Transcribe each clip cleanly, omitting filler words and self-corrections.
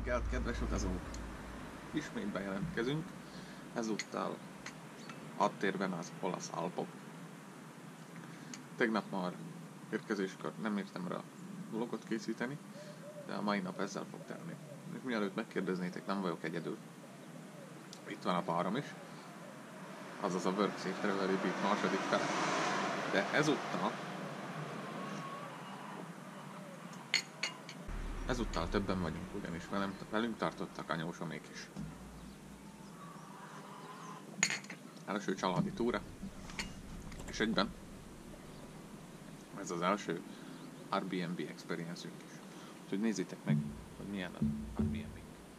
reggelt, kedves utazók! Ismét bejelentkezünk, ezúttal hadtérben az olasz Alpok. Tegnap már érkezéskor nem értem rá vlogot készíteni, de a mai nap ezzel fog tenni. És mielőtt megkérdeznétek, nem vagyok egyedül. Itt van a párom is, azaz a Work Safe Travel Repeat második fele. De ezúttal többen vagyunk, ugyanis velünk tartottak anyósomék is. Első családi túra, és egyben ez az első Airbnb experience-ünk is. Úgyhogy nézzétek meg, hogy milyen az Airbnb.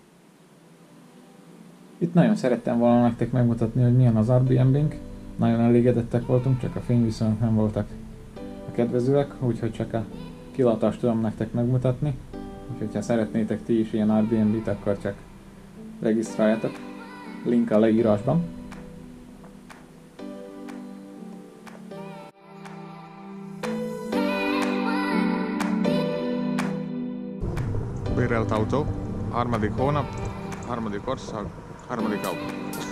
Itt nagyon szerettem volna nektek megmutatni, hogy milyen az Airbnb-nk. Nagyon elégedettek voltunk, csak a fényviszonyok nem voltak a kedvezőek, úgyhogy csak a kilátást tudom nektek megmutatni. Úgyhogy ha szeretnétek ti is ilyen Airbnb-t, akkor csak regisztráljatok. Link a leírásban. Bérelt autó, harmadik hónap, harmadik ország, harmadik autó.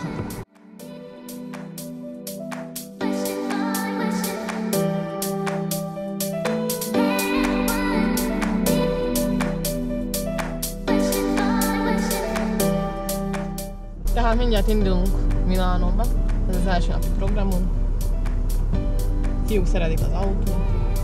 Tehát mindjárt indulunk Milánóba, ez az első napi programunk. Fiúk szeretik az autót.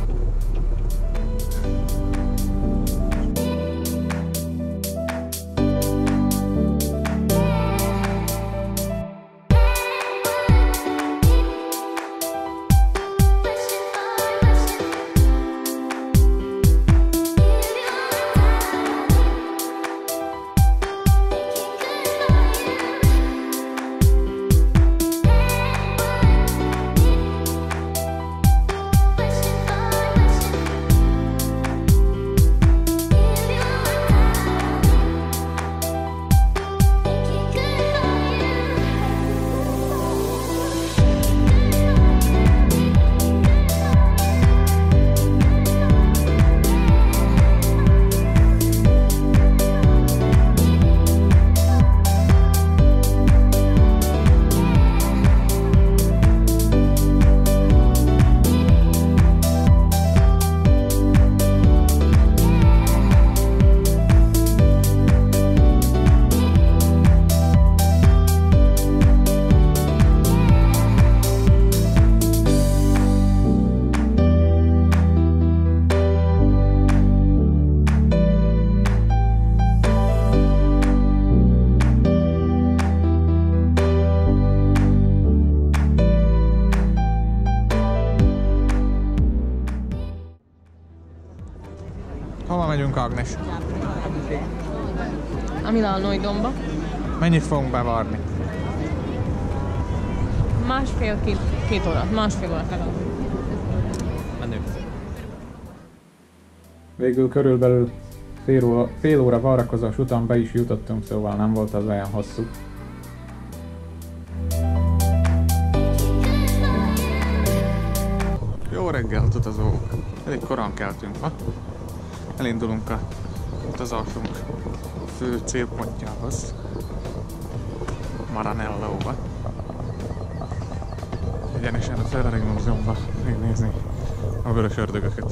Hova megyünk, Ágnes? A Milánói domba. Mennyit fogunk bevárni? Két órát, másfél órát legalább. Menő. Végül körülbelül fél óra várakozás után be is jutottunk, szóval nem volt az olyan hosszú. Jó reggelt, utazók! Elég korán keltünk ma. Elindulunk a utazásunk fő célpontjához, Maranellóba. Egyenesen a Ferrari Múzeumba megnézni a vörös ördögöket.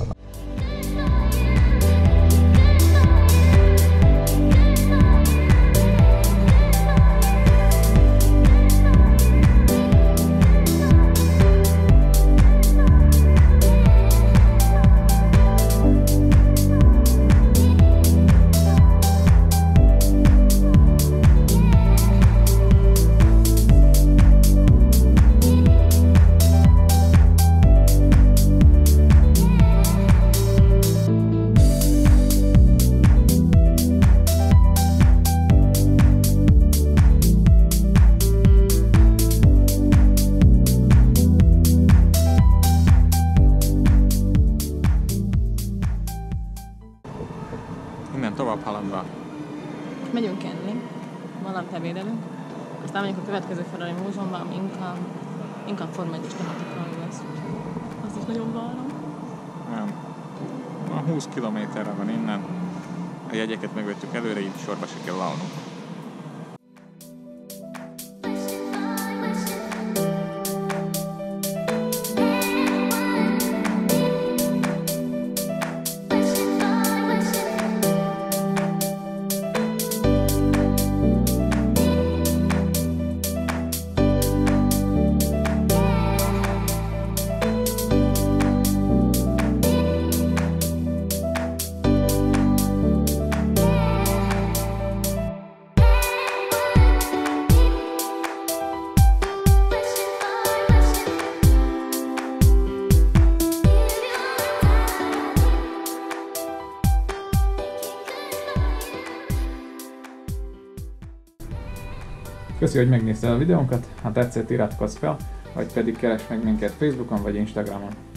Innen tovább haladva. Megyünk enni, valamit ebédelünk, aztán megyünk a következő Ferrari Múzeumban, ami inkább Forma 1-es tematikai lesz. Azt is nagyon várom. Nem. 20 kilométerre van innen, A jegyeket megvettük előre, így sorba se kell állnunk. Köszi, hogy megnéztél a videónkat, ha tetszett, iratkozz fel, vagy pedig keresd meg minket Facebookon vagy Instagramon.